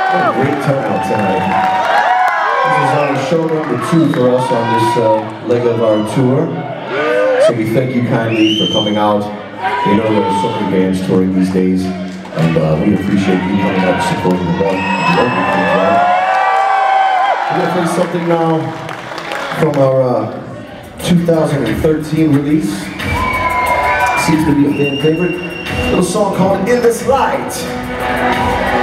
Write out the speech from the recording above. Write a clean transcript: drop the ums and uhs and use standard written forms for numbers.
What a great turnout tonight. This is show number 2 for us on this leg of our tour. So we thank you kindly for coming out. We know there are so many bands touring these days, and we appreciate you coming out and supporting the one. We're going to play something now from our 2013 release. Seems to be a fan favorite. A little song called In This Light.